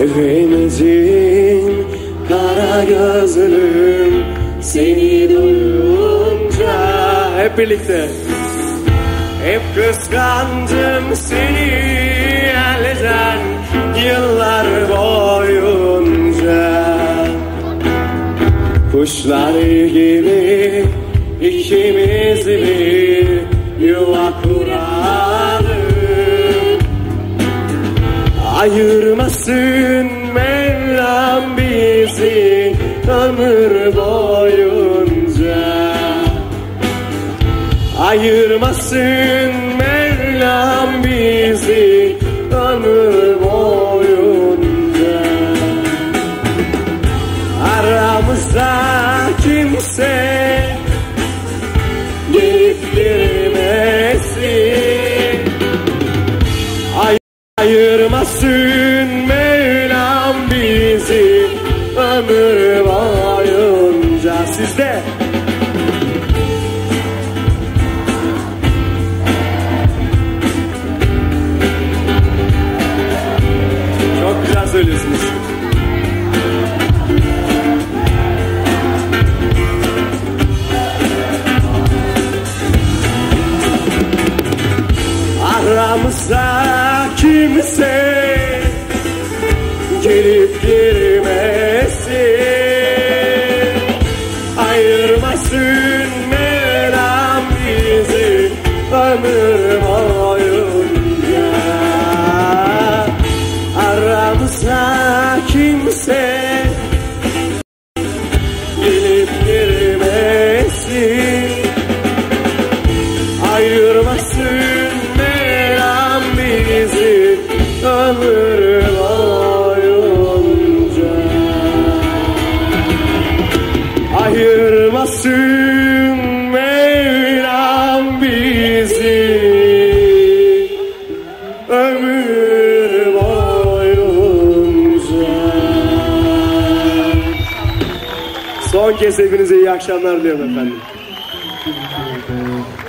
Sevemezim kara gözlüm seni duyunca. Hep birlikte. Hep kıskandım seni elden yıllar boyunca. Kuşlar gibi ikimiz bir yuva kuralım. Ayırmasın Mevlam bizi ömür boyunca. Ayırmasın Mevlam bizi ömür boyunca. Aramızda kimse gelip girmesin. Ayırmasın Mevlam bizi ömür boyunca. Sizde. Çok güzel söylüyorsunuz. Aramıza kimse gelip girmesin. Ayırmasın Mevlam bizi ömür boyunca. Aramıza kimse gelip girmesin. Ayırmasın Mevlam bizi ömür boyunca. Ayırmasın Mevlam bizi ömür boyunca. Son kez hepinize iyi akşamlar diliyorum efendim.